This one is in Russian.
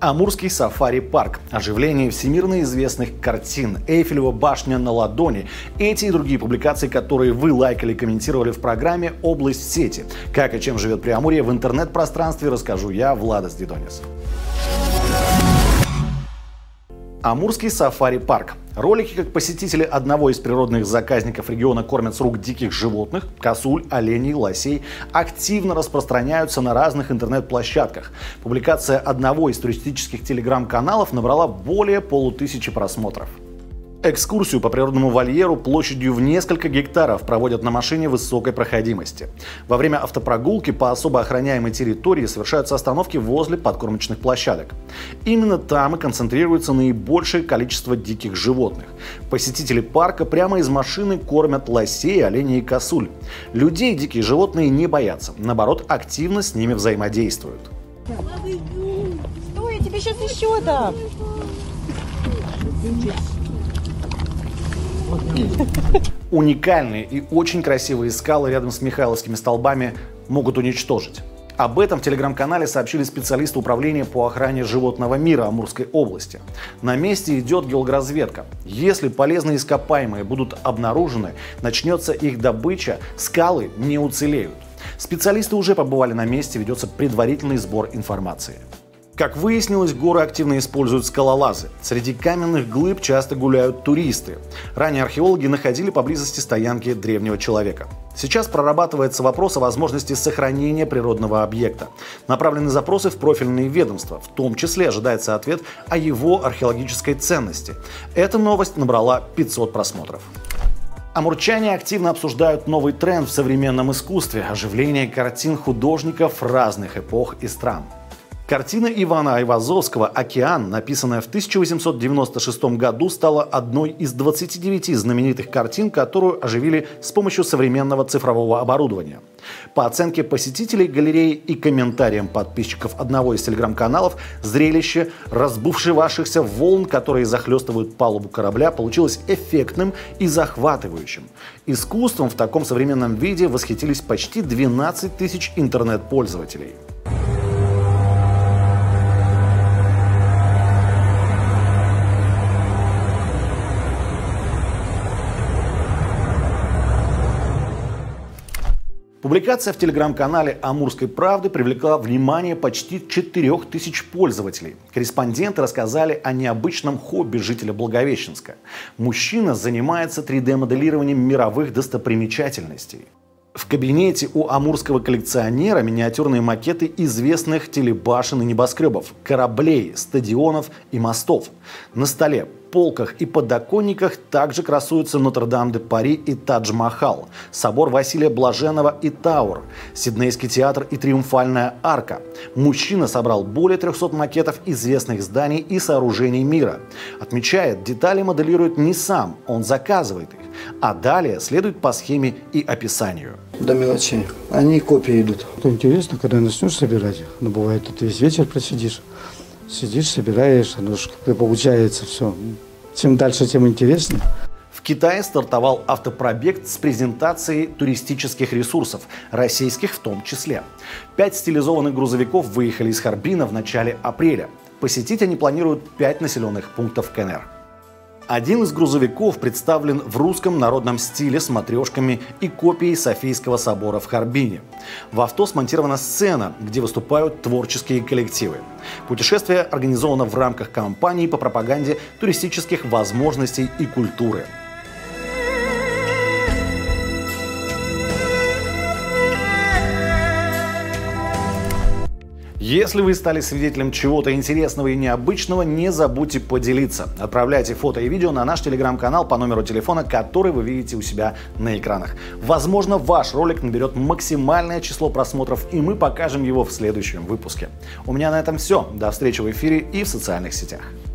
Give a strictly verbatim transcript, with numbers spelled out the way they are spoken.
Амурский сафари-парк, оживление всемирно известных картин, Эйфелева башня на ладони. Эти и другие публикации, которые вы лайкали и комментировали в программе «Область сети». Как и чем живет Преамурье в интернет-пространстве, расскажу я, Владос Дидонис. Амурский сафари-парк. Ролики, как посетители одного из природных заказников региона кормят с рук диких животных, косуль, оленей, лосей, активно распространяются на разных интернет-площадках. Публикация одного из туристических телеграм-каналов набрала более полутысячи просмотров. Экскурсию по природному вольеру площадью в несколько гектаров проводят на машине высокой проходимости. Во время автопрогулки по особо охраняемой территории совершаются остановки возле подкормочных площадок. Именно там и концентрируется наибольшее количество диких животных. Посетители парка прямо из машины кормят лосей, оленей и косуль. Людей дикие животные не боятся, наоборот, активно с ними взаимодействуют. Стой, я тебе сейчас еще дам. Уникальные и очень красивые скалы рядом с Михайловскими столбами могут уничтожить. Об этом в телеграм-канале сообщили специалисты управления по охране животного мира Амурской области. На месте идет геологоразведка. Если полезные ископаемые будут обнаружены, начнется их добыча, скалы не уцелеют. Специалисты уже побывали на месте, ведется предварительный сбор информации. Как выяснилось, горы активно используют скалолазы. Среди каменных глыб часто гуляют туристы. Ранее археологи находили поблизости стоянки древнего человека. Сейчас прорабатывается вопрос о возможности сохранения природного объекта. Направлены запросы в профильные ведомства, в том числе ожидается ответ о его археологической ценности. Эта новость набрала пятьсот просмотров. Амурчане активно обсуждают новый тренд в современном искусстве – оживление картин художников разных эпох и стран. Картина Ивана Айвазовского «Океан», написанная в тысяча восемьсот девяносто шестом году, стала одной из двадцати девяти знаменитых картин, которую оживили с помощью современного цифрового оборудования. По оценке посетителей галереи и комментариям подписчиков одного из телеграм-каналов, зрелище разбушевавшихся волн, которые захлестывают палубу корабля, получилось эффектным и захватывающим. Искусством в таком современном виде восхитились почти двенадцать тысяч интернет-пользователей. Публикация в телеграм-канале «Амурской правды» привлекла внимание почти четырёх тысяч пользователей. Корреспонденты рассказали о необычном хобби жителя Благовещенска. Мужчина занимается три дэ-моделированием мировых достопримечательностей. В кабинете у амурского коллекционера миниатюрные макеты известных телебашен и небоскребов, кораблей, стадионов и мостов. На столе, полках и подоконниках также красуются Нотр-Дам-де-Пари и Тадж-Махал, собор Василия Блаженного и Тауэр, Сиднейский театр и Триумфальная арка. Мужчина собрал более трёхсот макетов известных зданий и сооружений мира. Отмечает, детали моделирует не сам, он заказывает их, а далее следует по схеме и описанию. До мелочей. Они копии идут. Интересно, когда начнешь собирать их, но бывает, ты весь вечер просидишь. Сидишь, собираешь, оно же как-то получается все. Чем дальше, тем интереснее. В Китае стартовал автопробег с презентацией туристических ресурсов, российских в том числе. Пять стилизованных грузовиков выехали из Харбина в начале апреля. Посетить они планируют пять населенных пунктов КНР. Один из грузовиков представлен в русском народном стиле с матрешками и копией Софийского собора в Харбине. В авто смонтирована сцена, где выступают творческие коллективы. Путешествие организовано в рамках кампании по пропаганде туристических возможностей и культуры. Если вы стали свидетелем чего-то интересного и необычного, не забудьте поделиться. Отправляйте фото и видео на наш телеграм-канал по номеру телефона, который вы видите у себя на экранах. Возможно, ваш ролик наберет максимальное число просмотров, и мы покажем его в следующем выпуске. У меня на этом все. До встречи в эфире и в социальных сетях.